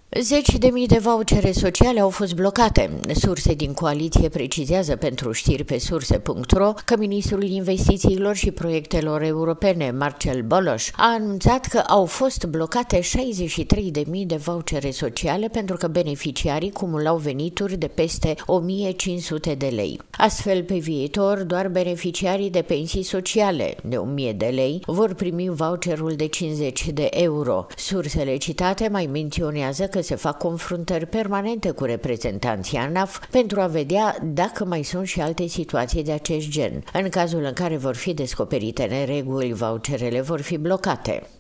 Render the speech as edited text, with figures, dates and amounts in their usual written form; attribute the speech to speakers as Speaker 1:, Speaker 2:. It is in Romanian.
Speaker 1: Zeci de mii de vouchere sociale au fost blocate. Surse din coaliție precizează pentru știri pe surse.ro că ministrul investițiilor și proiectelor europene, Marcel Boloș, a anunțat că au fost blocate 63.000 de vouchere sociale pentru că beneficiarii cumulau venituri de peste 1.500 de lei. Astfel, pe viitor, doar beneficiarii de pensii sociale de 1.000 de lei vor primi voucherul de 50 de euro. Sursele citate mai menționează că se fac confruntări permanente cu reprezentanții ANAF pentru a vedea dacă mai sunt și alte situații de acest gen. În cazul în care vor fi descoperite nereguli, voucherele vor fi blocate.